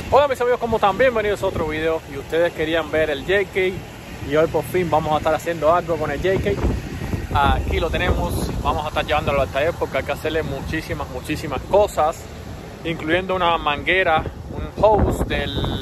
Hola mis amigos, ¿cómo están? Bienvenidos a otro video. Y ustedes querían ver el JK y hoy por fin vamos a estar haciendo algo con el JK. Aquí lo tenemos, vamos a estar llevándolo al taller porque hay que hacerle muchísimas cosas, incluyendo una manguera, un hose del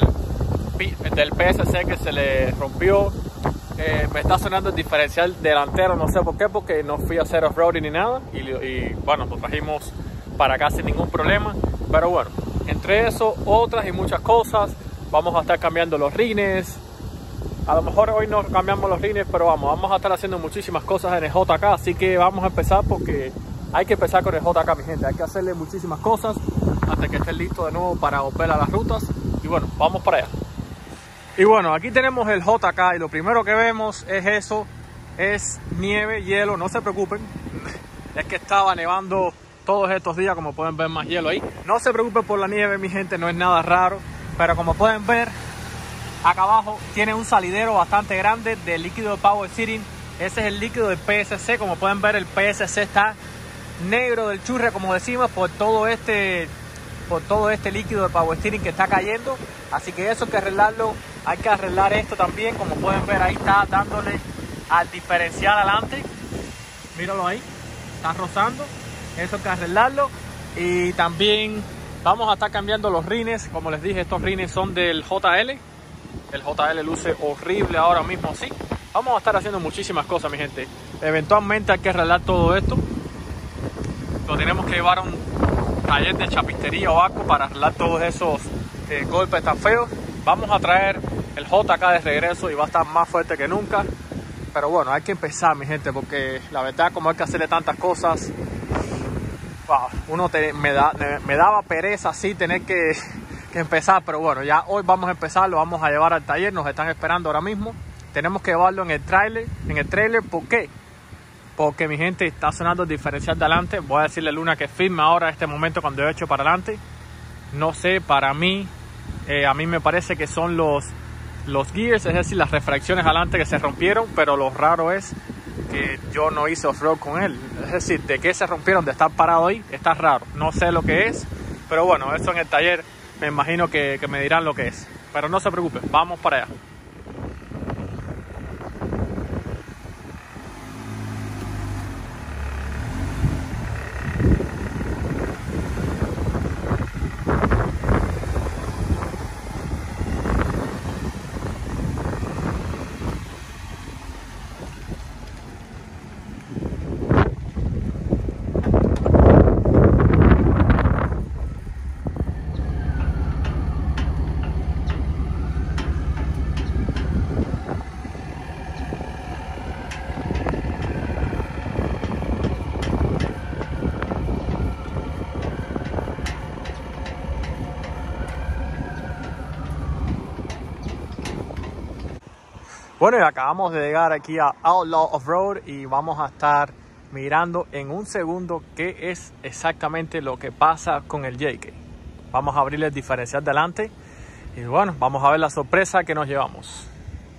PSC que se le rompió. Me está sonando el diferencial delantero, no sé por qué, porque no fui a hacer off-roading ni nada y bueno, lo trajimos para acá sin ningún problema. Pero bueno, entre eso, otras y muchas cosas, vamos a estar cambiando los rines. A lo mejor hoy no cambiamos los rines, pero vamos a estar haciendo muchísimas cosas en el JK, así que vamos a empezar porque hay que empezar con el JK, mi gente. Hay que hacerle muchísimas cosas hasta que esté listo de nuevo para volver a las rutas. Y bueno, vamos para allá. Y bueno, aquí tenemos el JK y lo primero que vemos es eso, es nieve, hielo, no se preocupen, es que estaba nevando todos estos días, como pueden ver más hielo ahí. No se preocupen por la nieve, mi gente, no es nada raro, pero como pueden ver, acá abajo tiene un salidero bastante grande de líquido de Power Steering. Ese es el líquido del PSC, como pueden ver el PSC está negro del churre, como decimos, por todo este líquido de Power Steering que está cayendo. Así que eso hay que arreglarlo. Hay que arreglar esto también, como pueden ver ahí está dándole al diferencial adelante. Míralo ahí, está rozando. Eso hay que arreglarlo. Y también vamos a estar cambiando los rines. Como les dije, estos rines son del JL. El JL luce horrible ahora mismo así. Vamos a estar haciendo muchísimas cosas, mi gente. Eventualmente hay que arreglar todo esto. Lo tenemos que llevar a un taller de chapistería o algo para arreglar todos esos golpes tan feos. Vamos a traer el JK de regreso y va a estar más fuerte que nunca. Pero bueno, hay que empezar, mi gente, porque la verdad, como hay que hacerle tantas cosas, wow, me daba pereza así tener que empezar. Pero bueno, ya hoy vamos a empezar, lo vamos a llevar al taller, nos están esperando ahora mismo. Tenemos que llevarlo en el trailer. ¿Por qué? Porque mi gente está sonando el diferencial de adelante. Voy a decirle a Luna que firme ahora en este momento cuando he hecho para adelante. No sé, para mí, a mí me parece que son los gears, es decir, las refracciones adelante que se rompieron, pero lo raro es que yo no hice off-road con él. Es decir, de que se rompieron, de estar parado ahí, está raro. No sé lo que es, pero bueno, eso en el taller me imagino que me dirán lo que es. Pero no se preocupen, vamos para allá. Bueno, y acabamos de llegar aquí a Outlaw Off-Road y vamos a estar mirando en un segundo qué es exactamente lo que pasa con el JK. Vamos a abrirle el diferencial delante y bueno, vamos a ver la sorpresa que nos llevamos.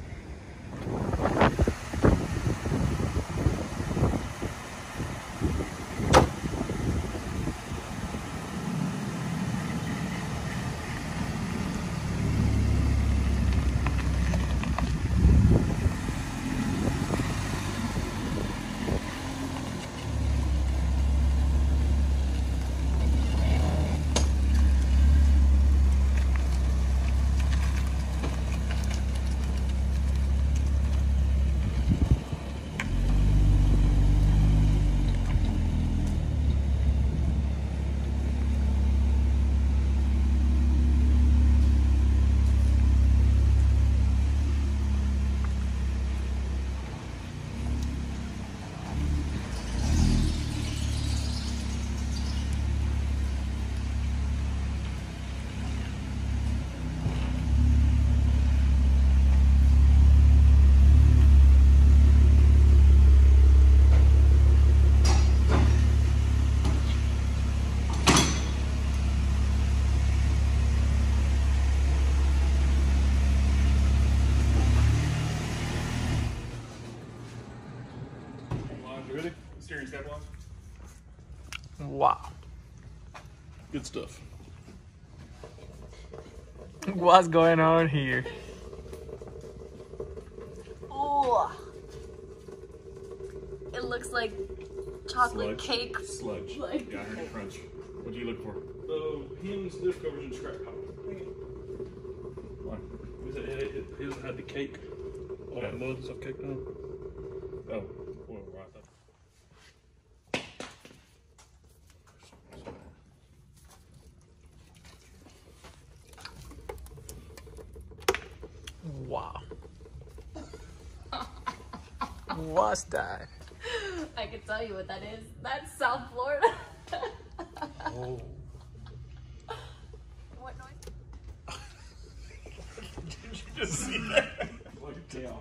Steering stabilized. Wow. Good stuff. What's going on here? Oh, it looks like chocolate cake. Sludge. Like- Yeah, I heard crunch. What do you look for? Oh, hymns, leftovers, and scrap pile. What? He doesn't have the cake. All that mud and stuff caked on. Oh, well, right. Wow. What's that? I can tell you what that is. That's South Florida. Oh. What noise? Did you just see that? Like a tail.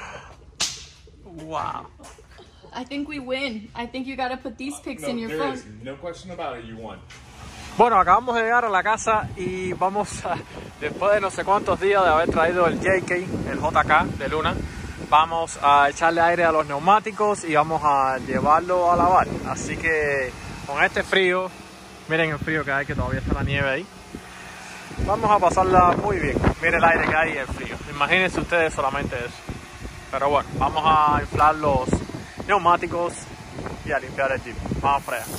Wow. I think we win. I think you gotta put these pics in your there phone. is no question about it. You won. Bueno, acabamos de llegar a la casa y vamos a, después de no sé cuántos días de haber traído el JK, el JK de Luna, vamos a echarle aire a los neumáticos y vamos a llevarlo a lavar. Así que con este frío, miren el frío que hay, que todavía está la nieve ahí, vamos a pasarla muy bien. Miren el aire que hay y el frío. Imagínense ustedes solamente eso. Pero bueno, vamos a inflar los neumáticos y a limpiar el jeep. Vamos para allá.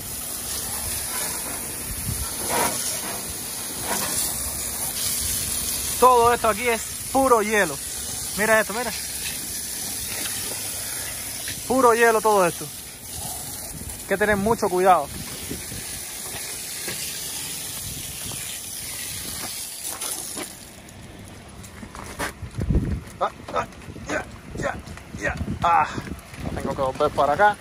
Todo esto aquí es puro hielo. Mira esto, mira. Puro hielo todo esto. Hay que tener mucho cuidado. Tengo que volver para acá.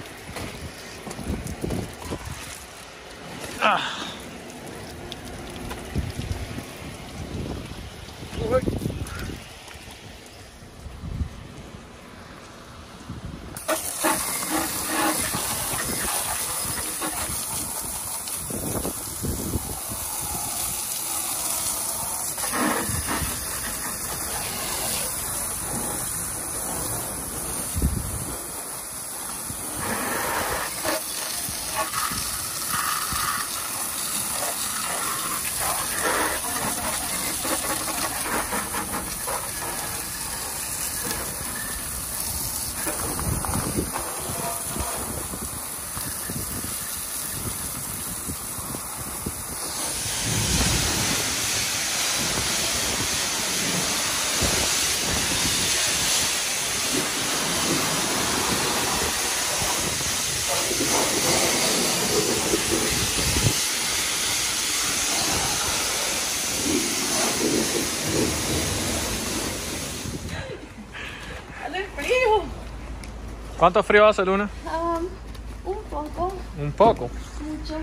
Hace frío. ¿Cuánto frío hace, Luna? Un poco. Un poco. Mucho.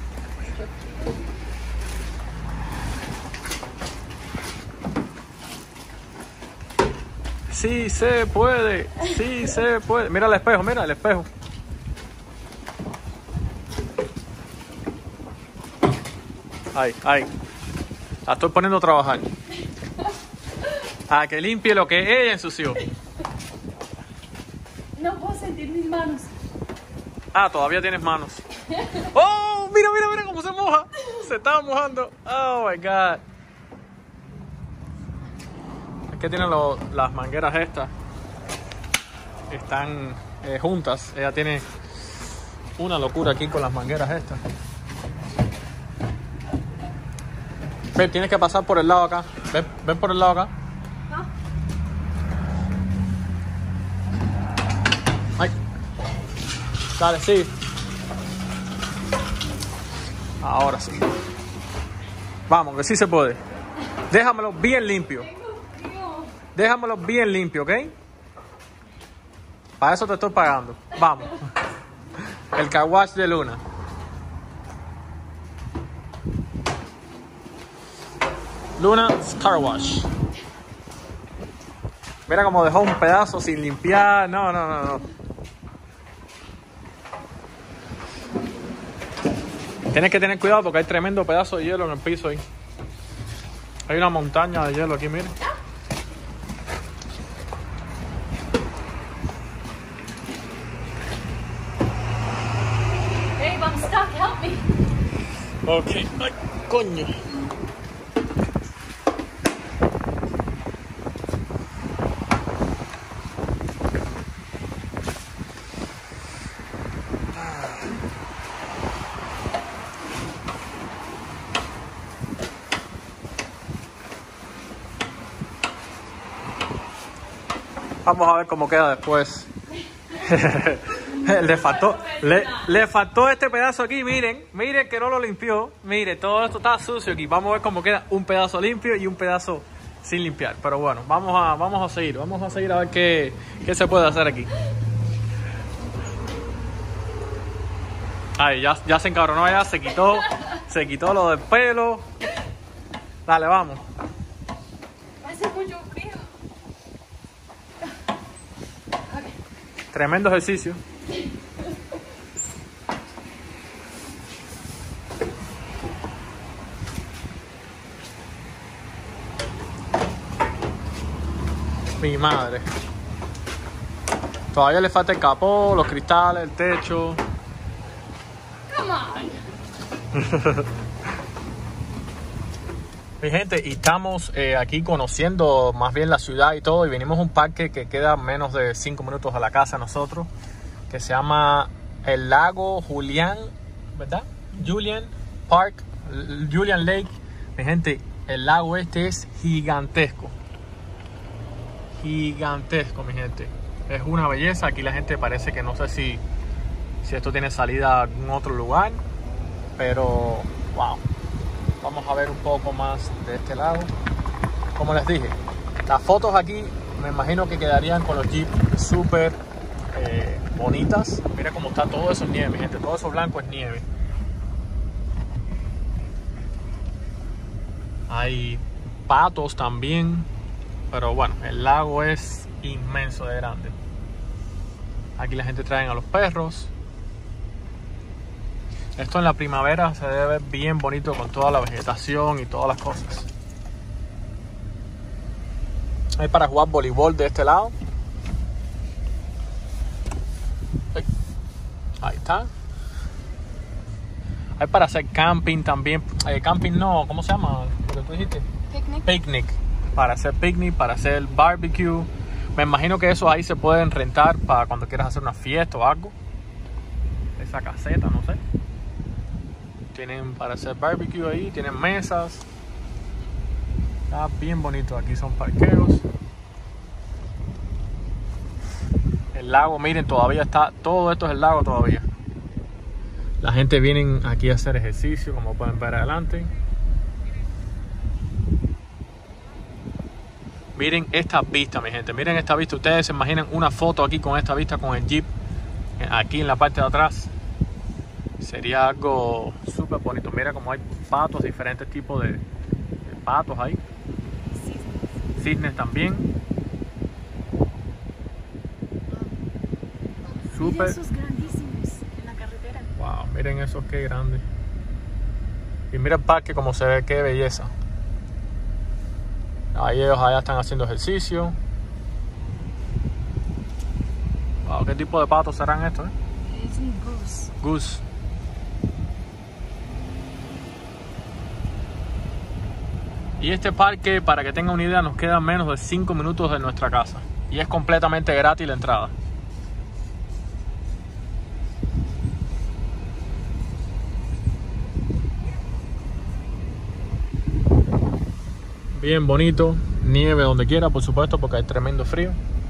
Sí se puede, sí se puede. Mira el espejo, mira el espejo. Ahí, ahí. La estoy poniendo a trabajar. A que limpie lo que ella ensució. No puedo sentir mis manos. Ah, todavía tienes manos. ¡Oh! Mira, mira, mira cómo se moja. Se estaba mojando. Oh my God. Es que tienen las mangueras estas. Están juntas. Ella tiene una locura aquí con las mangueras estas. Ven, tienes que pasar por el lado acá. Ven, ven por el lado acá. Ay. Dale, sí. Ahora sí. Vamos, que sí se puede. Déjamelo bien limpio. Déjamelo bien limpio, ¿ok? Para eso te estoy pagando. Vamos. El car wash de Luna. Luna's Car Wash. Mira cómo dejó un pedazo sin limpiar. No, no, no, no. Tienes que tener cuidado porque hay tremendo pedazo de hielo en el piso ahí. Hay una montaña de hielo aquí, miren. Babe, I'm stuck. Help me. Ok. Ay, coño. Vamos a ver cómo queda después. le faltó este pedazo aquí, miren que no lo limpió. Mire, todo esto está sucio aquí. Vamos a ver cómo queda un pedazo limpio y un pedazo sin limpiar. Pero bueno, vamos a seguir a ver qué se puede hacer aquí. Ay, ya se encabronó, ya se quitó lo del pelo. Dale, vamos. Hace mucho frío. Tremendo ejercicio. Mi madre. Todavía le falta el capó, los cristales, el techo. Come on. Mi gente, y estamos aquí conociendo más bien la ciudad y todo, y venimos a un parque que queda menos de 5 minutos a la casa de nosotros, que se llama el lago Julian, ¿verdad? Julian Park, Julian Lake. Mi gente, el lago este es gigantesco. Gigantesco, mi gente. Es una belleza. Aquí la gente parece que no sé si esto tiene salida a algún otro lugar, pero wow. Vamos a ver un poco más de este lado. Como les dije, las fotos aquí me imagino que quedarían con los jeeps súper bonitas. Mira cómo está todo eso en nieve, mi gente. Todo eso blanco es nieve. Hay patos también. Pero bueno, el lago es inmenso de grande. Aquí la gente trae a los perros. Esto en la primavera se debe ver bien bonito con toda la vegetación y todas las cosas. Hay para jugar voleibol de este lado. Ahí está. Hay para hacer camping también. Camping no, ¿cómo se llama? ¿Lo que tú dijiste? Picnic. Picnic. Para hacer picnic, para hacer barbecue. Me imagino que esos ahí se pueden rentar para cuando quieras hacer una fiesta o algo. Esa caseta, no sé. Tienen para hacer barbecue ahí, tienen mesas. Está bien bonito. Aquí son parqueos. El lago, miren, todavía está. Todo esto es el lago todavía. La gente viene aquí a hacer ejercicio, como pueden ver adelante. Miren esta vista, mi gente. Miren esta vista. Ustedes se imaginan una foto aquí con esta vista, con el jeep aquí en la parte de atrás. Sería algo súper bonito. Mira como hay patos, diferentes tipos de patos ahí. Cisnes también. Súper. Esos grandísimos en la carretera. Wow, miren esos qué grandes. Y mira el parque como se ve, qué belleza. Ahí ellos allá están haciendo ejercicio. Wow, ¿qué tipo de patos serán estos? Es un goose. Goose. Y este parque, para que tengan una idea, nos queda menos de 5 minutos de nuestra casa. Y es completamente gratis la entrada. Bien bonito. Nieve donde quiera, por supuesto, porque hay tremendo frío.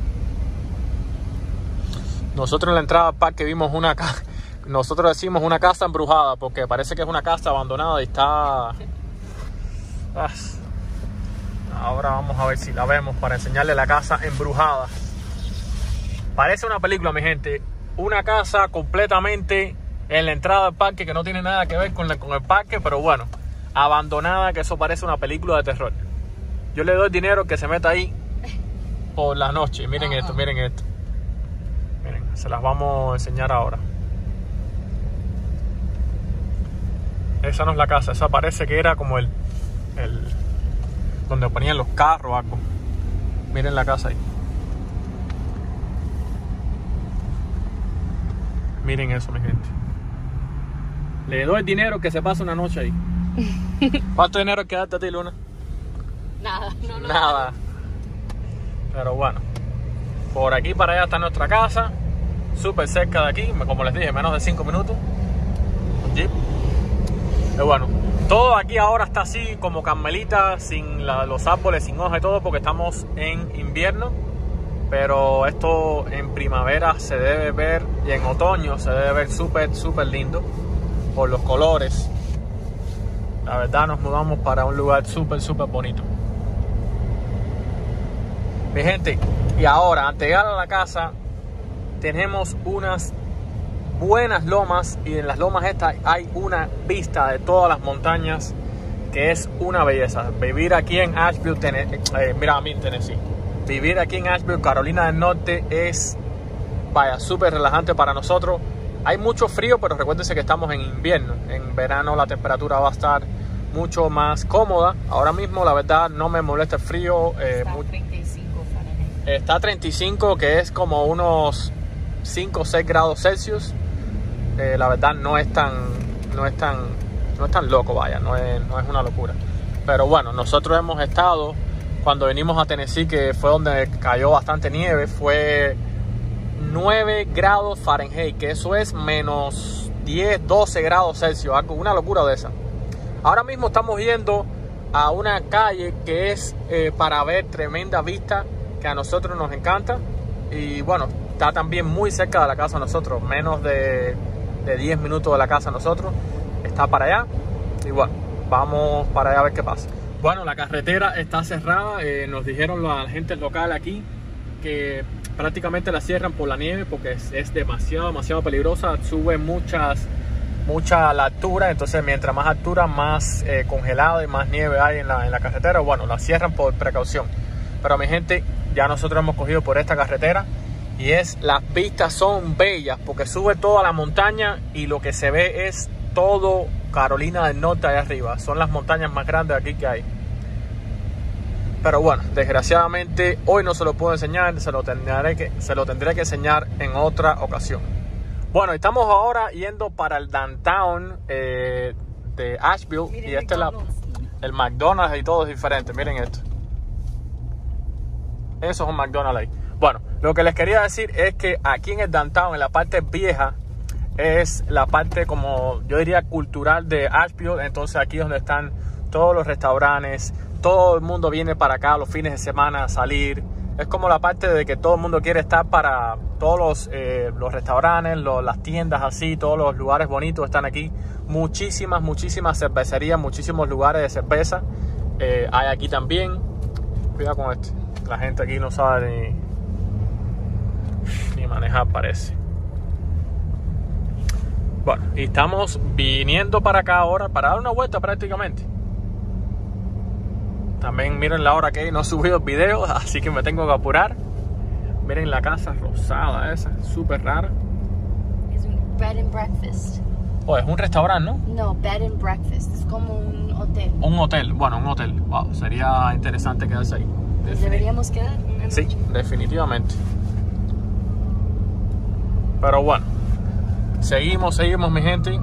Nosotros en la entrada al parque vimos nosotros decimos una casa embrujada, porque parece que es una casa abandonada y está... Ahora vamos a ver si la vemos para enseñarle la casa embrujada. Parece una película, mi gente. Una casa completamente en la entrada del parque que no tiene nada que ver con el parque, pero bueno, abandonada, que eso parece una película de terror. Yo le doy dinero que se meta ahí por la noche. Miren esto, miren esto. Miren, se las vamos a enseñar ahora. Esa no es la casa, esa parece que era como el donde ponían los carros o algo. Miren la casa ahí. Miren eso, mi gente. Le doy dinero que se pase una noche ahí. ¿Cuánto dinero quedaste a ti, Luna? Nada, no. Nada. Pero bueno, por aquí para allá está nuestra casa. Súper cerca de aquí, como les dije, menos de 5 minutos. Jeep. Pero bueno, todo aquí ahora está así como Carmelita, sin los árboles, sin hojas y todo, porque estamos en invierno. pero esto en primavera se debe ver y en otoño se debe ver súper lindo por los colores. La verdad, nos mudamos para un lugar súper bonito. Mi gente, y ahora antes de llegar a la casa tenemos unas buenas lomas, y en las lomas estas hay una vista de todas las montañas que es una belleza. Vivir aquí en Asheville, Tennessee, vivir aquí en Asheville, Carolina del Norte, es, vaya, súper relajante para nosotros. Hay mucho frío, pero recuérdense que estamos en invierno. En verano la temperatura va a estar mucho más cómoda. Ahora mismo, la verdad, no me molesta el frío. Está 35 Fahrenheit. Está 35, que es como unos 5 o 6 grados Celsius. La verdad, no es tan loco, vaya, no es una locura. Pero bueno, nosotros hemos estado, cuando venimos a Tennessee, que fue donde cayó bastante nieve, fue 9 grados Fahrenheit, que eso es menos 10, 12 grados Celsius, algo, una locura de esa. Ahora mismo estamos yendo a una calle que es para ver tremenda vista, que a nosotros nos encanta. Y bueno, está también muy cerca de la casa de nosotros, menos de 10 minutos de la casa de nosotros. Está para allá y bueno, vamos para allá a ver qué pasa. Bueno, la carretera está cerrada. Nos dijeron la gente local aquí que prácticamente la cierran por la nieve, porque es demasiado peligrosa. Sube mucha la altura, entonces mientras más altura, más congelada y más nieve hay en la carretera. Bueno, la cierran por precaución. Pero mi gente, ya nosotros hemos cogido por esta carretera y las vistas son bellas, porque sube toda la montaña y lo que se ve es todo Carolina del Norte allá arriba. Son las montañas más grandes aquí que hay. Pero bueno, desgraciadamente hoy no se lo puedo enseñar, se lo tendré que enseñar en otra ocasión. Bueno, estamos ahora yendo para el downtown de Asheville. Miren, y este es el McDonald's, y todo es diferente. Miren esto. Eso es un McDonald's ahí. Bueno, lo que les quería decir es que aquí en el downtown, en la parte vieja, es la parte, como yo diría, cultural de Asheville. Entonces aquí es donde están todos los restaurantes. Todo el mundo viene para acá los fines de semana a salir. Es como la parte de que todo el mundo quiere estar para todos los restaurantes, las tiendas así, todos los lugares bonitos están aquí. Muchísimas cervecerías, muchísimos lugares de cerveza hay aquí también. Cuidado con esto. La gente aquí no sabe ni manejar, parece. Bueno, y estamos viniendo para acá ahora para dar una vuelta prácticamente. También miren la hora que hay, no he subido videos, así que me tengo que apurar. Miren la casa rosada esa, súper rara. Es un bed and breakfast. Oh, es un restaurante, ¿no? No, bed and breakfast, es como un hotel. Un hotel, bueno, un hotel. Wow, sería interesante quedarse ahí. ¿Deberíamos quedar una noche? Sí, definitivamente. Pero bueno, seguimos mi gente.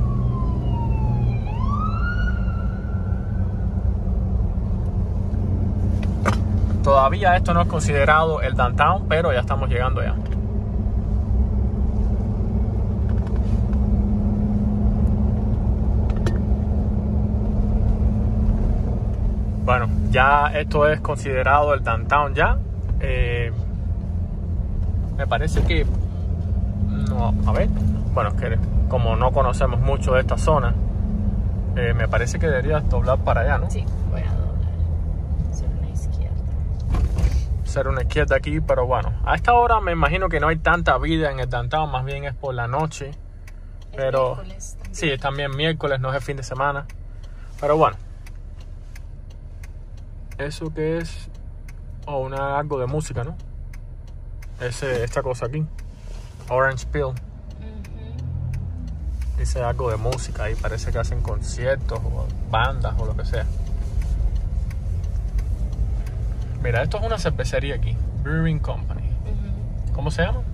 Todavía esto no es considerado el downtown, pero ya estamos llegando allá. Bueno, ya esto es considerado el downtown ya. Me parece que... No, a ver. Bueno, es que como no conocemos mucho de esta zona, me parece que deberías doblar para allá, ¿no? Sí, voy a doblar. Hacer una izquierda. Hacer una izquierda aquí, pero bueno. A esta hora me imagino que no hay tanta vida en el downtown, más bien es por la noche. Pero miércoles también. Sí, es también miércoles, no es el fin de semana. Pero bueno. ¿Eso qué es? Oh, algo de música, ¿no? Esta cosa aquí. Orange Peel. Dice algo de música ahí. Parece que hacen conciertos o bandas o lo que sea. Mira, esto es una cervecería aquí. Brewing Company. ¿Cómo se llama?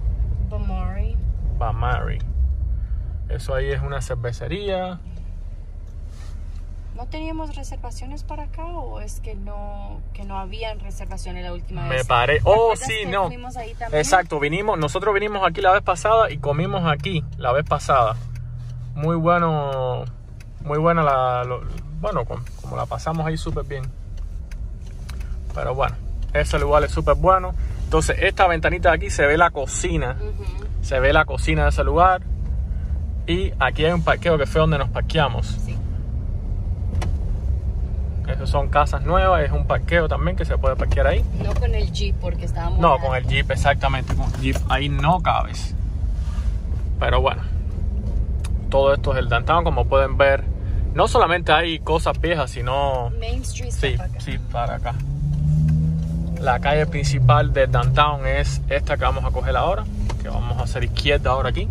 Bamari. Eso ahí es una cervecería. ¿No teníamos reservaciones para acá o es que no habían reservaciones la última vez? Me parece. Oh, sí, no. Ahí también? Exacto, nosotros vinimos aquí la vez pasada y comimos aquí la vez pasada. Muy bueno, muy buena bueno, como la pasamos ahí súper bien. Pero bueno, ese lugar es súper bueno. Entonces, esta ventanita de aquí se ve la cocina. Se ve la cocina de ese lugar. Y aquí hay un parqueo que fue donde nos parqueamos. Sí. Esas son casas nuevas, es un parqueo también que se puede parquear ahí. No con el Jeep porque estábamos... No, con el Jeep, exactamente, con el Jeep ahí no cabes. Pero bueno, todo esto es el downtown, como pueden ver. No solamente hay cosas viejas, sino... Main Street Sí, para acá. sí, para acá. La calle principal del downtown es esta que vamos a coger ahora, que vamos a hacer izquierda ahora aquí.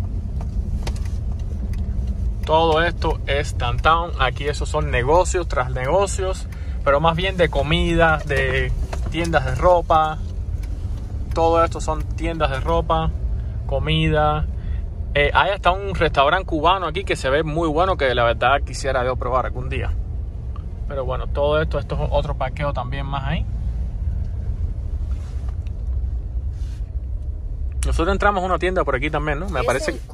Todo esto es downtown. Aquí esos son negocios tras negocios, pero más bien de comida, de tiendas de ropa. Todo esto son tiendas de ropa, comida. Hay hasta un restaurante cubano aquí que se ve muy bueno, que la verdad quisiera yo probar algún día. Pero bueno, todo esto es otro parqueo también más ahí. Nosotros entramos a una tienda por aquí también, ¿no? Me parece que...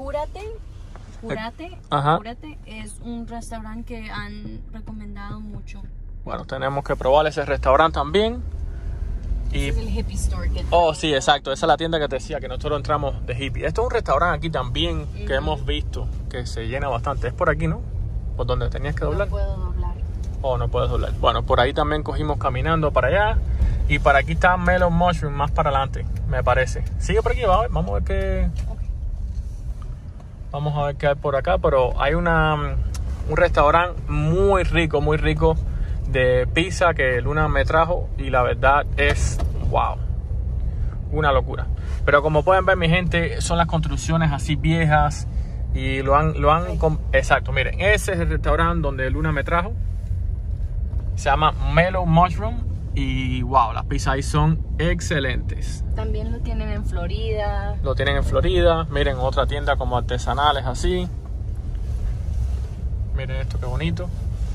Cúrate es un restaurante que han recomendado mucho. Bueno, tenemos que probar ese restaurante también. Y... es el hippie store. Oh, sí, exacto. Esa es la tienda que te decía, que nosotros entramos de hippie. Esto es un restaurante aquí también que hemos visto, que se llena bastante. Es por aquí, ¿no? Por donde tenías que doblar. No puedo doblar. Oh, no puedes doblar. Bueno, por ahí también cogimos caminando para allá. Y para aquí está Mellow Mushroom, más para adelante, me parece. Sigue por aquí, vamos a ver qué... Vamos a ver qué hay por acá, pero hay un restaurante muy rico de pizza que Luna me trajo y la verdad es wow, una locura. Pero como pueden ver, mi gente, son las construcciones así viejas y lo han exacto, miren, ese es el restaurante donde Luna me trajo. Se llama Mellow Mushroom y wow, las pizzas ahí son excelentes. También lo tienen en Florida. Lo tienen en Florida. Miren, otra tienda como artesanales así. Miren esto, qué bonito.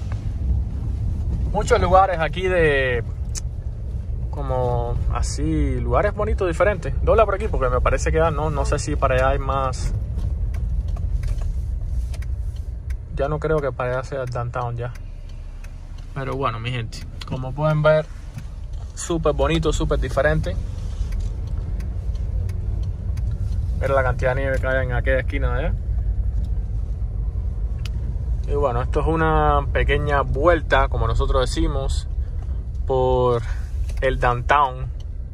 Muchos lugares aquí de... como así, lugares bonitos diferentes. Dobla por aquí porque me parece que no sé si para allá hay más. Ya no creo que para allá sea el downtown ya. Pero bueno, mi gente, como pueden ver, súper bonito, súper diferente. Mira la cantidad de nieve que hay en aquella esquina de allá. Y bueno, esto es una pequeña vuelta, como nosotros decimos, por el downtown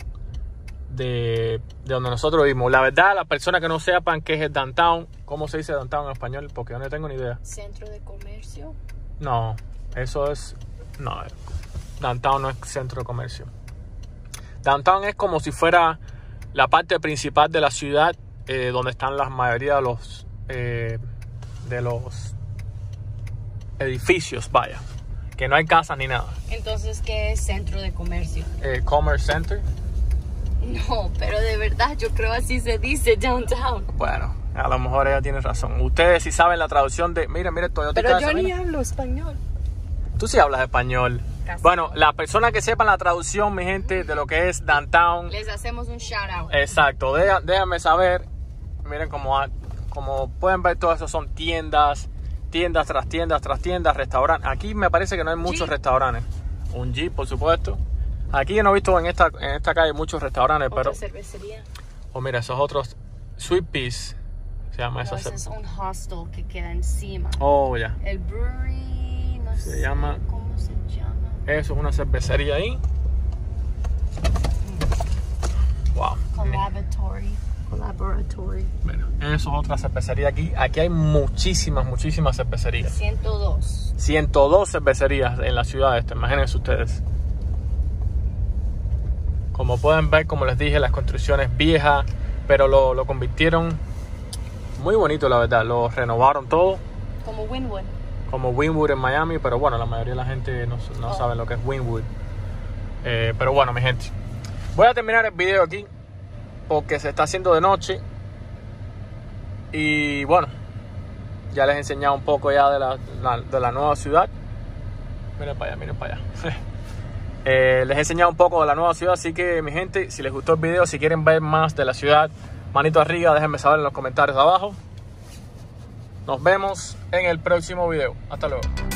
de donde nosotros vivimos. La verdad, las personas que no sepan qué es el downtown, ¿cómo se dice downtown en español? Porque yo no tengo ni idea. Centro de comercio. No, eso es... No, downtown no es centro de comercio. Downtown es como si fuera la parte principal de la ciudad, donde están la mayoría de los edificios, vaya. Que no hay casas ni nada. Entonces, ¿qué es centro de comercio? Commerce Center. No, pero de verdad yo creo así se dice downtown. Bueno, a lo mejor ella tiene razón. Ustedes sí saben la traducción de... Mira, Toyota. Pero yo ni hablo español. Tú sí hablas español. Casi. Bueno, las personas que sepan la traducción, mi gente, de lo que es downtown, les hacemos un shout out. Exacto, déjame saber. Miren como pueden ver, todo eso son tiendas tras tiendas, restaurantes. Aquí me parece que no hay muchos restaurantes. Un Jeep, por supuesto. Aquí yo no he visto en esta calle muchos restaurantes, ¿Otra pero... cervecería? Oh, mira, esos otros... Sweet Peas se llama esa ese es cerveza. un hostel que queda encima. Oh, ya. El brewery, no sé llama... cómo se llama. Eso es una cervecería ahí. Wow. Collaboratory. Bueno, eso es otra cervecería aquí. Aquí hay muchísimas cervecerías. 102. 102 cervecerías en la ciudad esta, imagínense ustedes. Como pueden ver, como les dije, las construcciones viejas, pero lo convirtieron muy bonito, la verdad. Lo renovaron todo. Como Wynwood. Como Wynwood en Miami, pero bueno, la mayoría de la gente no sabe lo que es Wynwood. Pero bueno, mi gente, voy a terminar el video aquí porque se está haciendo de noche. Y bueno, ya les he enseñado un poco ya de la nueva ciudad. Miren para allá. Les he enseñado un poco de la nueva ciudad, así que mi gente, si les gustó el video, si quieren ver más de la ciudad, manito arriba, déjenme saber en los comentarios de abajo. Nos vemos en el próximo video. Hasta luego.